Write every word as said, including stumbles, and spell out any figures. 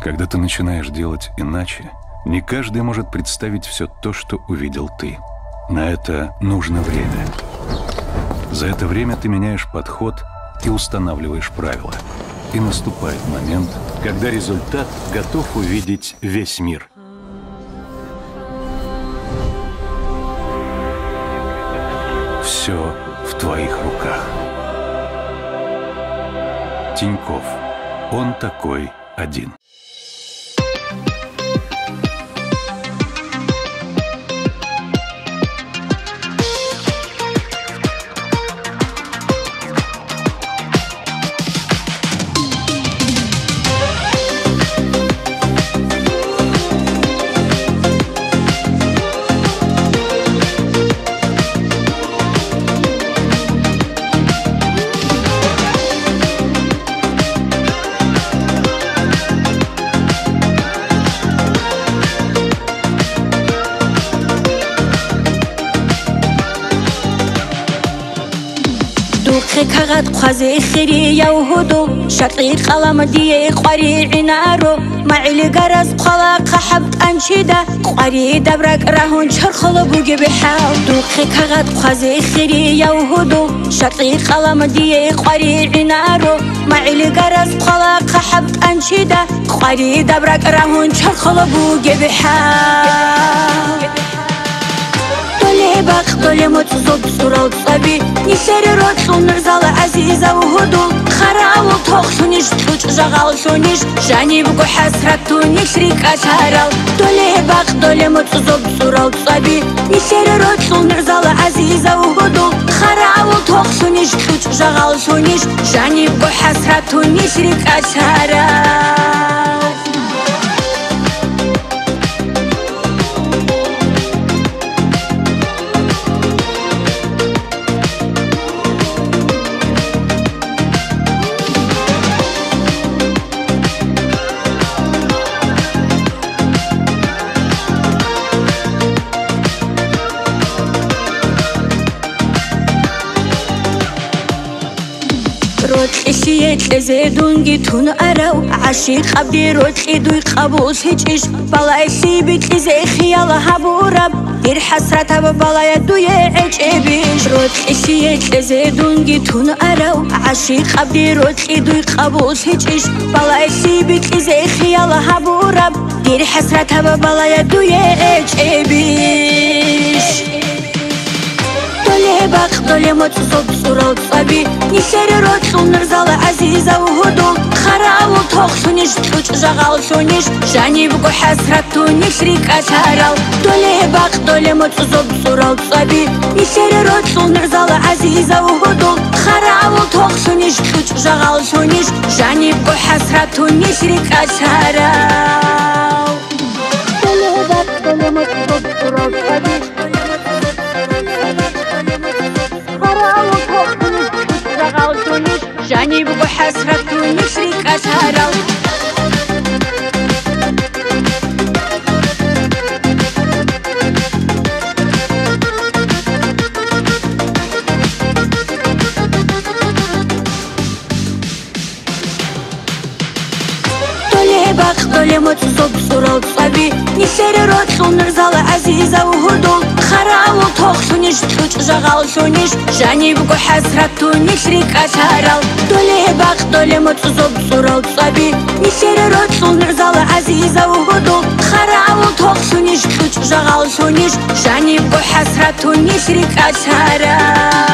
Когда ты начинаешь делать иначе, не каждый может представить все то, что увидел ты. На это нужно время. За это время ты меняешь подход и устанавливаешь правила. И наступает момент, когда результат готов увидеть весь мир. Все в твоих руках. Тинькофф. Он такой один. خد خوازي خيري يوهدو شرقي قلم دي قري عنارو معي جرس قلاق حبت أنشدة قري دبرك راهون شرخلو بوجي بحاول دوخي خد خوازي خيري يوهدو شرقي قلم دي قري عنارو معي جرس قلاق حبت أنشدة قري دبرك راهون شرخلو بوجي بحاول باق دولي متزوب سورال تصابي نسيري روت خلنر زالة عزيزة وهدول خراو توخشونيش تلوش جغالشونيش جاني بقو حسرتو نشريك أشهرال دولي باق دولي متزوب سورال تصابي نسيري روت خلنر زالة عزيزة وهدول خراو توخشونيش تلوش جغالشونيش جاني بقو حسرتو نشريك أشهرال روتشي زيدونجي تون أراو عشيق عبدي روتشي دوي قبوس هيجيش بالاي سيبك زي خيالها بورب دير حسرتها ببالاي دوي عجبيش روتشي زيدونجي تون أراو عشيق عبدي روتشي دوي قبوس هيجيش بالاي سيبك زي خيالها بورب دير حسرتها ببالاي دوي عجبيش باق دولي متزوب سورال تصابي نسيري روت خلنر زالة عزيزة وهدول خراو توخشونيش تلوش جغالشونيش جاني بقو حسرتو نشريك أشهرال دولي باق دولي متزوب سورال تصابي نسيري روت خلنر زالة عزيزة وهدول خراو توخشونيش تلوش جغالشونيش جاني بقو حسرتو نشريك أشهرال دولي باق دولي متزوب سورال تصابي جاني بقو حسرتو نشريك أشهرال باق دولي متزوب سورال تصابي نسيري روت خلنر زالة عزيزة وهدول خراو توخشونيش تلوش جغالشونيش جاني بقو حسرتو نشريك أشهرال دولي باق دولي متزوب سورال تصابي نسيري روت خلنر زالة عزيزة وهدول خراو توخشونيش تلوش جغالشونيش جاني بقو حسرتو نشريك أشهرال